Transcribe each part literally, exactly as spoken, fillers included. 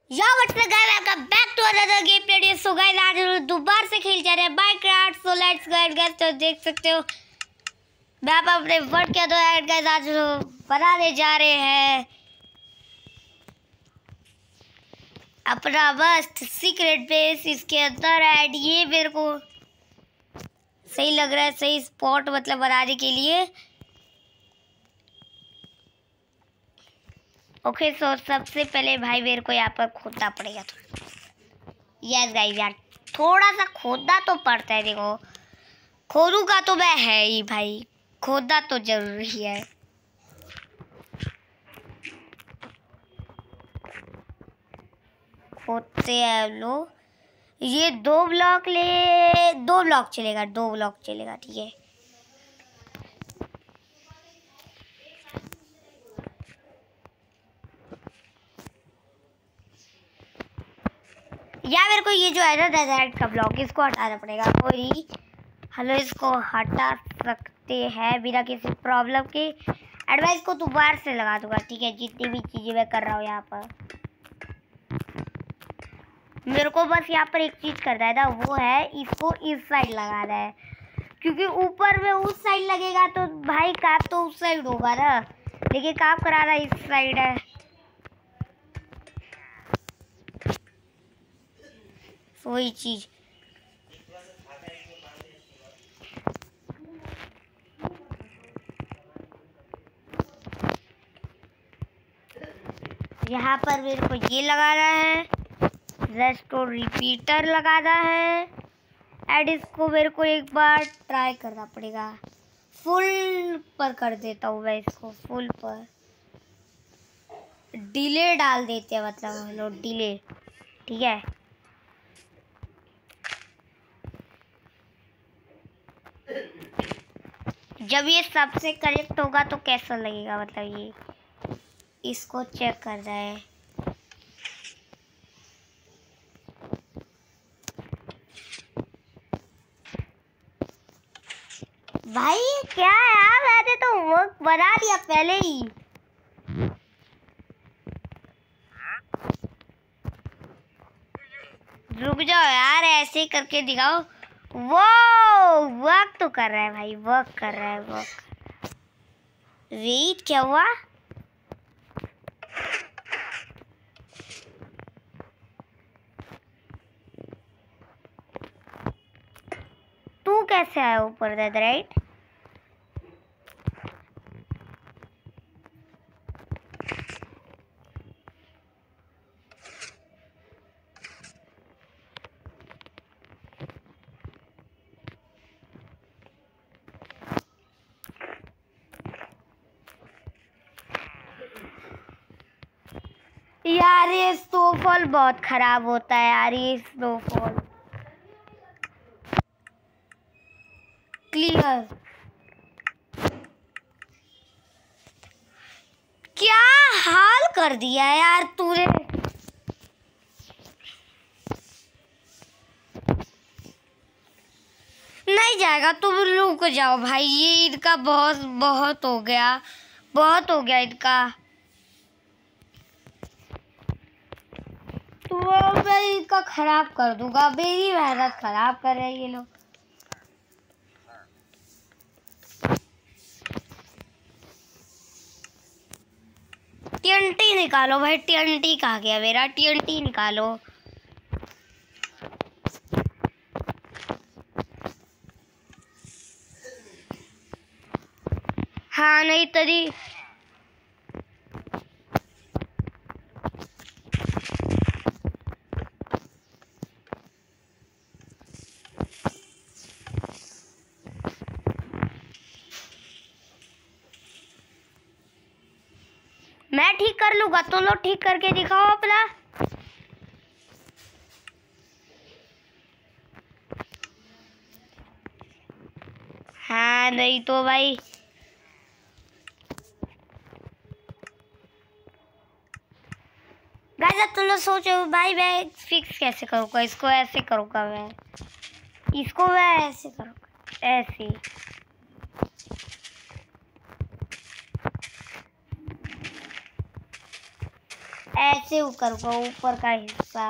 या what's up guys, welcome back to another game play. So guys आज हम दोबारा से खेल जा रहे हैं Minecraft. So let's go guys, तो देख सकते हो मैं आप अपने वर्ड के दो ऐड गाइस आज बनाने जा रहे हैं अपना मस्त सीक्रेट बेस। इसके अंदर ऐड ये मेरे को सही लग रहा है, सही स्पॉट मतलब बनाने के लिए। ओके सो सबसे पहले भाई मेरे को यहाँ पर खोदना पड़ेगा थोड़ा। यस गाइस यार, थोड़ा सा खोदना तो पड़ता है। देखो खोदूंगा तो मैं है ही भाई, खोदना तो जरूरी है। खोदते हैं हम लोग। ये दो ब्लॉक ले, दो ब्लॉक चलेगा, दो ब्लॉक चलेगा, ठीक है। या मेरे को ये जो है ना डेजर्ट का ब्लॉक, इसको हटाना पड़ेगा। कोई हेलो, इसको हटा सकते हैं बिना किसी प्रॉब्लम के। एडवाइस को दोबारा से लगा दूंगा, ठीक है। जितनी भी चीज़ें मैं कर रहा हूँ यहाँ पर, मेरे को बस यहाँ पर एक चीज़ करना है ना, वो है इसको इस साइड लगाना है। क्योंकि ऊपर में उस साइड लगेगा तो भाई काम तो उस साइड होगा ना, लेकिन काम कराना इस साइड है। वही चीज़ यहाँ पर मेरे को ये लगाना है, रेस्टोर रिपीटर लगाना है। एंड इसको मेरे को एक बार ट्राई करना पड़ेगा। फुल पर कर देता हूँ मैं इसको, फुल पर। डिले डाल देते हैं, मतलब हम लोग डिले, ठीक है। जब ये सबसे करेक्ट होगा तो कैसा लगेगा, मतलब ये इसको चेक कर रहा है। भाई क्या है यार, मैंने तो वर्क बना दिया पहले ही। रुक जाओ यार, ऐसे ही करके दिखाओ। वो वर्क तो कर रहा है भाई, वर्क कर रहा है, वर्क। वेट, क्या हुआ? तू कैसे आया ऊपर दैट राइट? यार ये स्नोफॉल बहुत खराब होता है यार, ये स्नोफॉल। क्लियर। क्या हाल कर दिया है यार तूने। नहीं जाएगा, तुम रुक जाओ भाई। ये इनका बहुत बहुत हो गया, बहुत हो गया इनका। तो मैं इनका खराब कर दूंगा, मेरी मेहनत खराब कर रहे हैं ये लोग। टीएनटी निकालो भाई, टीएनटी कहाँ गया मेरा? टीएनटी निकालो। हाँ नहीं तरी मैं ठीक कर लूंगा, तुम लोग ठीक करके दिखाओ अपना। हाँ नहीं तो भाई गाइस, अब तुम लोग सोचो भाई मैं फिक्स कैसे करूँगा इसको। ऐसे करूँगा मैं इसको, मैं ऐसे करूँगा, ऐसे। ऐसे करूँगा ऊपर का हिस्सा।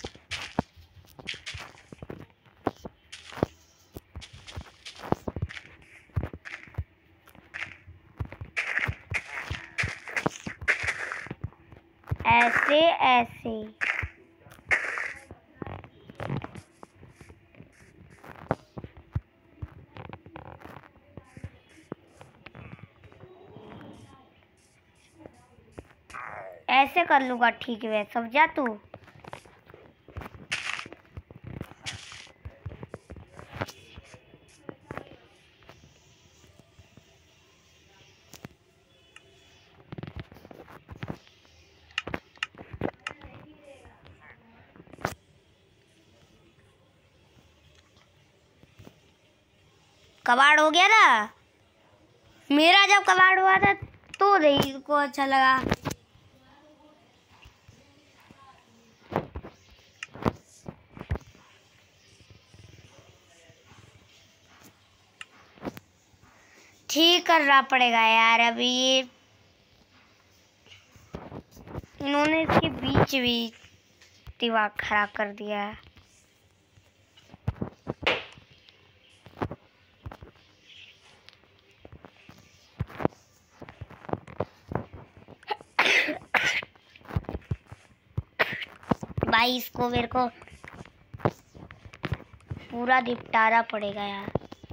ऐसे ऐसे ऐसे कर लूँगा। ठीक है समझा तू। कबाड़ हो गया ना। मेरा जब कबाड़ हुआ था तो नहीं को अच्छा लगा। ठीक करना पड़ेगा यार। अभी ये इन्होंने इसके बीच भी दीवार खराब कर दिया है। भाई इसको मेरे को पूरा निपटाना पड़ेगा यार।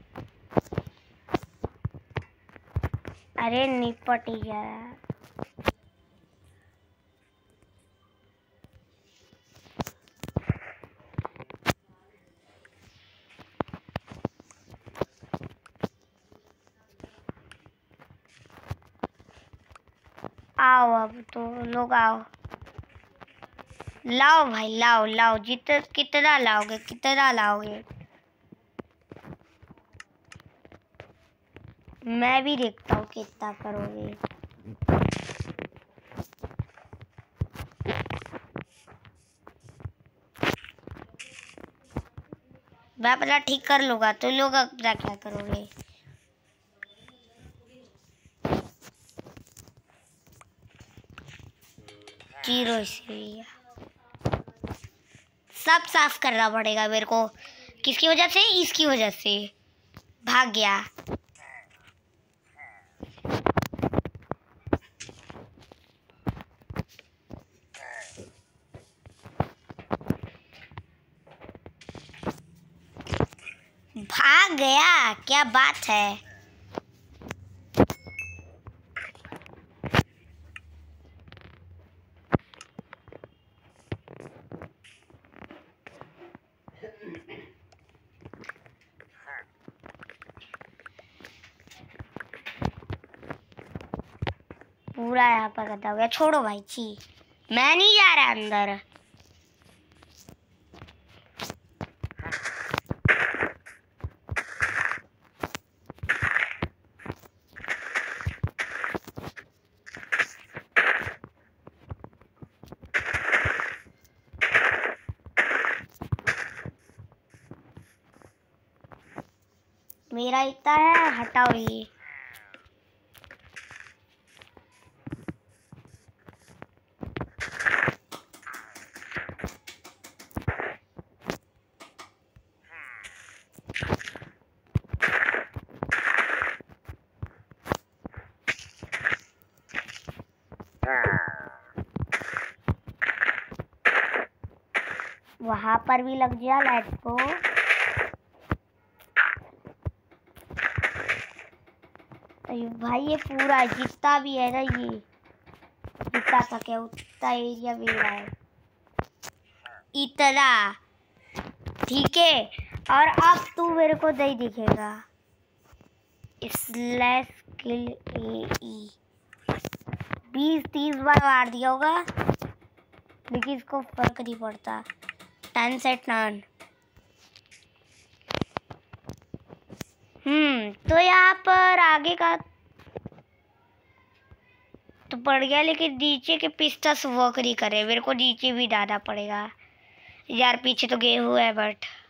अरे निपट ही गया यार। आओ अब तो लोग आओ। लाओ भाई लाओ लाओ। जितना कितना लाओगे कितना लाओगे मैं भी देखता हूँ कितना करोगे। मैं अपना ठीक कर लूँगा तो लोग अपना क्या करोगे। जीरो इसलिए सब साफ करना पड़ेगा मेरे को। किसकी वजह से? इसकी वजह से भाग गया। भाग गया क्या बात है। पूरा यहाँ पर गंदा हो गया। छोड़ो भाई छी। मैं नहीं जा रहा अंदर। मेरा इतना है हटाओ ये। वहां पर भी लग गया लाइट को। भाई ये पूरा जितना भी है ना ये जितना तक है उतना एरिया मेरा है। इतना ठीक है। और अब तू मेरे को नहीं दिखेगा। स्लैश किल ए ई बीस तीस बार मार दिया होगा लेकिन इसको फर्क नहीं पड़ता। टन से टन। हम्म तो यहाँ पर आगे का तो पड़ गया लेकिन नीचे के पिस्टस वर्क नहीं करे। मेरे को नीचे भी डालना पड़ेगा यार। पीछे तो गेहूं है बट